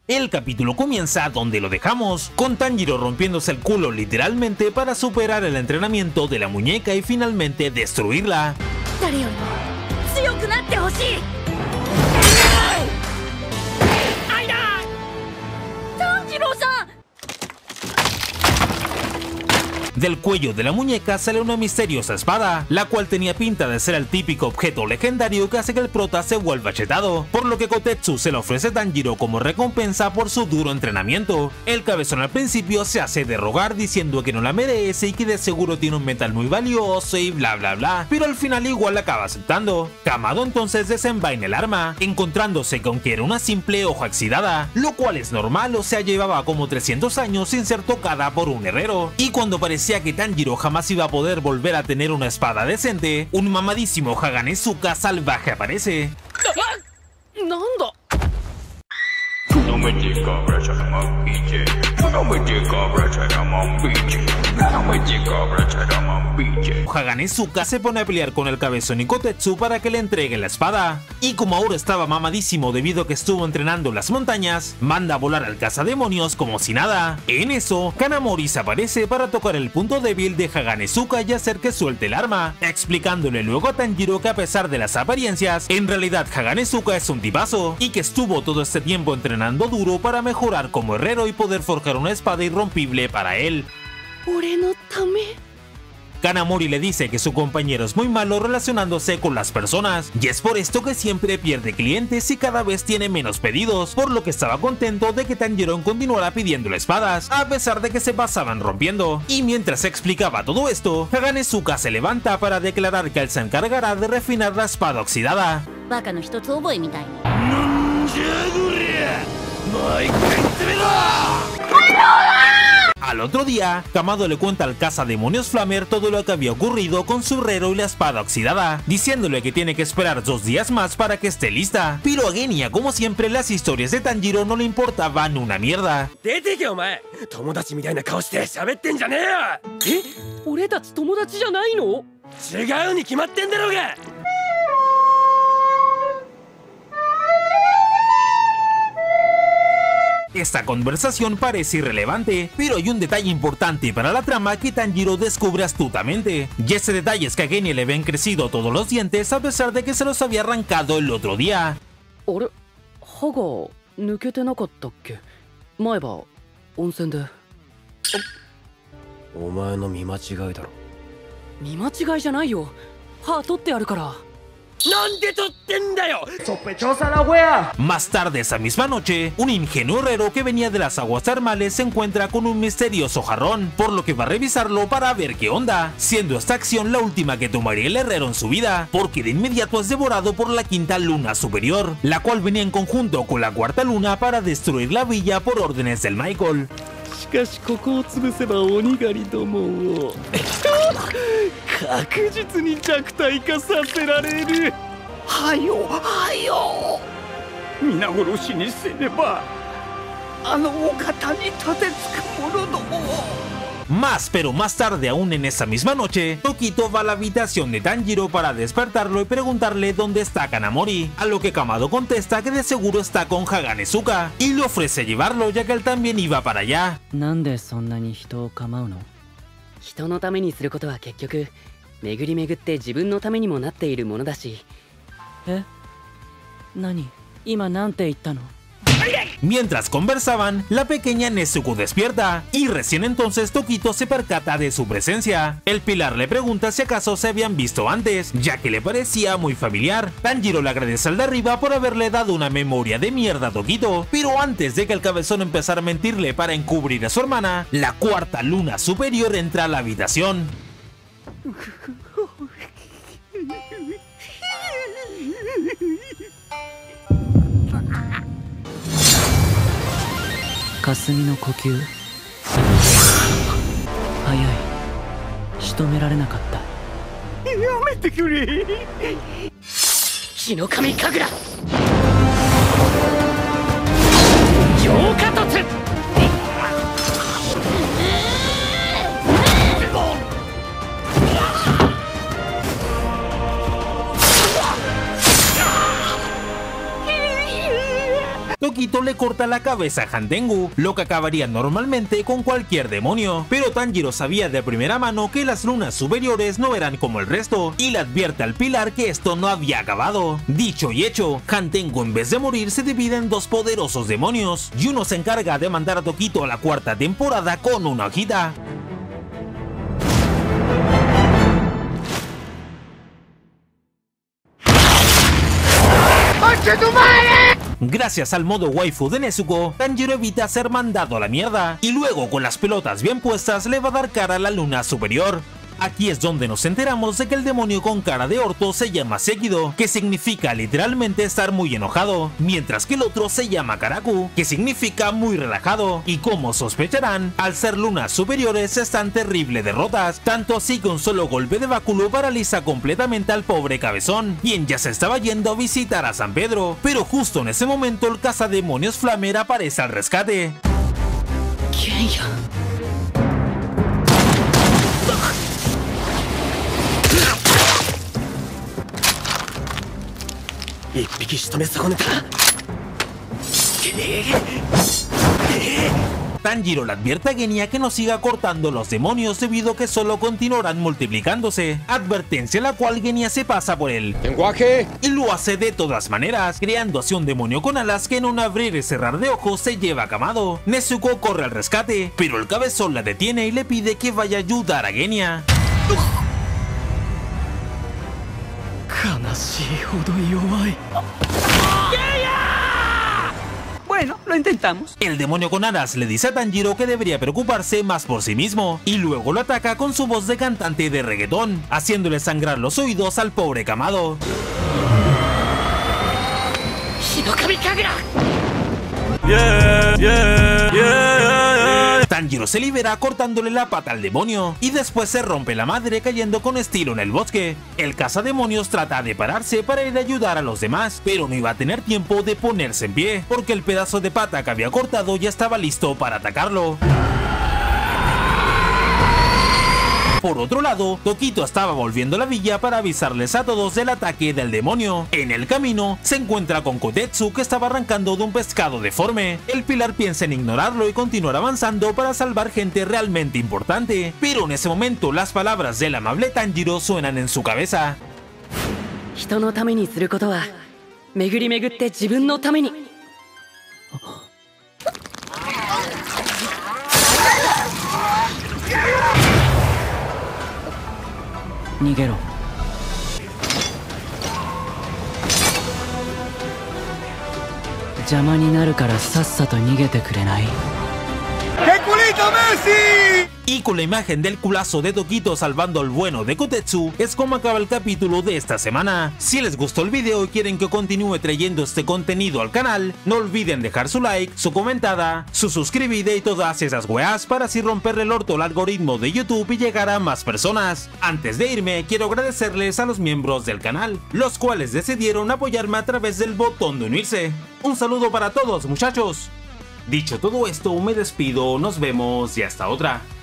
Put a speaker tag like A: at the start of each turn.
A: El capítulo comienza donde lo dejamos, con Tanjiro rompiéndose el culo literalmente para superar el entrenamiento de la muñeca y finalmente destruirla. Del cuello de la muñeca sale una misteriosa espada, la cual tenía pinta de ser el típico objeto legendario que hace que el prota se vuelva chetado, por lo que Kotetsu se lo ofrece a Tanjiro como recompensa por su duro entrenamiento. El cabezón al principio se hace de rogar diciendo que no la merece y que de seguro tiene un metal muy valioso y bla bla bla, pero al final igual la acaba aceptando. Kamado entonces desenvaina el arma, encontrándose con que era una simple hoja oxidada, lo cual es normal, o sea, llevaba como 300 años sin ser tocada por un herrero, y cuando parecía que Tanjiro jamás iba a poder volver a tener una espada decente, un mamadísimo Haganezuka salvaje aparece. Haganezuka se pone a pelear con el cabezón y Kotetsu para que le entregue la espada, y como ahora estaba mamadísimo debido a que estuvo entrenando en las montañas, manda a volar al cazademonios como si nada. En eso, Kanamori se aparece para tocar el punto débil de Haganezuka y hacer que suelte el arma, explicándole luego a Tanjiro que a pesar de las apariencias, en realidad Haganezuka es un tipazo, y que estuvo todo este tiempo entrenando duro para mejorar como herrero y poder forjar una espada irrompible para él. Kanamori le dice que su compañero es muy malo relacionándose con las personas, y es por esto que siempre pierde clientes y cada vez tiene menos pedidos, por lo que estaba contento de que Tanjiro continuara pidiéndole espadas, a pesar de que se pasaban rompiendo. Y mientras explicaba todo esto, Haganezuka se levanta para declarar que él se encargará de refinar la espada oxidada. Al otro día, Kamado le cuenta al cazademonios Flamer todo lo que había ocurrido con su herrero y la espada oxidada, diciéndole que tiene que esperar 2 días más para que esté lista. Pero a Genya, como siempre, las historias de Tanjiro no le importaban una mierda. Esta conversación parece irrelevante, pero hay un detalle importante para la trama que Tanjiro descubre astutamente, y ese detalle es que a Genya le habían crecido todos los dientes a pesar de que se los había arrancado el otro día.
B: ¡Sospechosa la wea!
A: Más tarde esa misma noche, un ingenuo herrero que venía de las aguas termales se encuentra con un misterioso jarrón, por lo que va a revisarlo para ver qué onda, siendo esta acción la última que tomaría el herrero en su vida, porque de inmediato es devorado por la quinta luna superior, la cual venía en conjunto con la cuarta luna para destruir la villa por órdenes del Michael. Más, pero más tarde aún en esa misma noche, Tokito va a la habitación de Tanjiro para despertarlo y preguntarle dónde está Kanamori, a lo que Kamado contesta que de seguro está con Haganezuka, y le ofrece llevarlo ya que él también iba para allá. Mientras conversaban, la pequeña Nezuko despierta, y recién entonces Tokito se percata de su presencia. El pilar le pregunta si acaso se habían visto antes, ya que le parecía muy familiar. Tanjiro le agradece al de arriba por haberle dado una memoria de mierda a Tokito, pero antes de que el cabezón empezara a mentirle para encubrir a su hermana, la cuarta luna superior entra a la habitación. Tokito le corta la cabeza a Hantengu, lo que acabaría normalmente con cualquier demonio. Pero Tanjiro sabía de primera mano que las lunas superiores no eran como el resto, y le advierte al pilar que esto no había acabado. Dicho y hecho, Hantengu en vez de morir se divide en dos poderosos demonios, y uno se encarga de mandar a Tokito a la cuarta temporada con una hojita. Gracias al modo waifu de Nezuko, Tanjiro evita ser mandado a la mierda, y luego con las pelotas bien puestas le va a dar cara a la luna superior. Aquí es donde nos enteramos de que el demonio con cara de orto se llama Sekido, que significa literalmente estar muy enojado, mientras que el otro se llama Karaku, que significa muy relajado, y como sospecharán, al ser lunas superiores están terrible derrotas, tanto así que un solo golpe de báculo paraliza completamente al pobre cabezón, quien ya se estaba yendo a visitar a San Pedro, pero justo en ese momento el cazademonios Flamer aparece al rescate.
C: ¿Quién ya?
A: Tanjiro le advierte a Genya que no siga cortando los demonios debido a que solo continuarán multiplicándose, advertencia la cual Genya se pasa por él.
D: ¿Lenguaje?
A: Y lo hace de todas maneras, creando así un demonio con alas que en un abrir y cerrar de ojos se lleva a Kamado. Nezuko corre al rescate, pero el cabezón la detiene y le pide que vaya a ayudar a Genya.
C: Bueno, lo intentamos.
A: El demonio con alas le dice a Tanjiro que debería preocuparse más por sí mismo, y luego lo ataca con su voz de cantante de reggaetón, haciéndole sangrar los oídos al pobre Kamado. Tanjiro se libera cortándole la pata al demonio, y después se rompe la madre cayendo con estilo en el bosque. El cazademonios trata de pararse para ir a ayudar a los demás, pero no iba a tener tiempo de ponerse en pie, porque el pedazo de pata que había cortado ya estaba listo para atacarlo. Por otro lado, Tokito estaba volviendo a la villa para avisarles a todos del ataque del demonio. En el camino, se encuentra con Kotetsu, que estaba arrancando de un pescado deforme. El pilar piensa en ignorarlo y continuar avanzando para salvar gente realmente importante, pero en ese momento las palabras del amable Tanjiro suenan en su cabeza. Y con la imagen del culazo de Tokito salvando al bueno de Kotetsu, es como acaba el capítulo de esta semana. Si les gustó el video y quieren que continúe trayendo este contenido al canal, no olviden dejar su like, su comentada, su suscribida y todas esas weas para así romperle el orto al algoritmo de YouTube y llegar a más personas. Antes de irme, quiero agradecerles a los miembros del canal, los cuales decidieron apoyarme a través del botón de unirse. Un saludo para todos, muchachos. Dicho todo esto, me despido, nos vemos y hasta otra.